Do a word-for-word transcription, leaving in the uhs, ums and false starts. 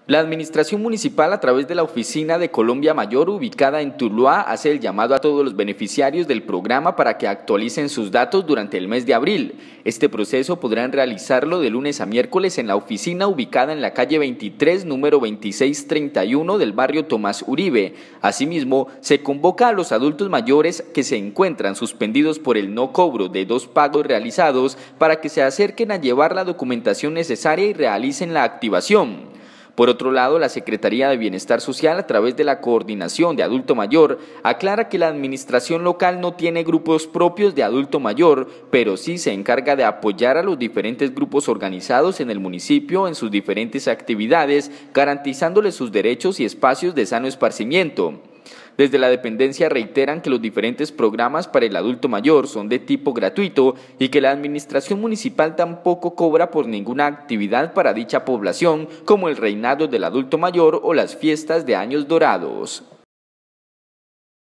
La administración municipal, a través de la Oficina de Colombia Mayor ubicada en Tuluá, hace el llamado a todos los beneficiarios del programa para que actualicen sus datos durante el mes de abril. Este proceso podrán realizarlo de lunes a miércoles en la oficina ubicada en la calle veintitrés, número veintiséis treinta y uno del barrio Tomás Uribe. Asimismo, se convoca a los adultos mayores que se encuentran suspendidos por el no cobro de dos pagos realizados para que se acerquen a llevar la documentación necesaria y realicen la activación. Por otro lado, la Secretaría de Bienestar Social, a través de la Coordinación de Adulto Mayor, aclara que la administración local no tiene grupos propios de adulto mayor, pero sí se encarga de apoyar a los diferentes grupos organizados en el municipio en sus diferentes actividades, garantizándoles sus derechos y espacios de sano esparcimiento. Desde la dependencia reiteran que los diferentes programas para el adulto mayor son de tipo gratuito y que la administración municipal tampoco cobra por ninguna actividad para dicha población, como el reinado del adulto mayor o las fiestas de años dorados.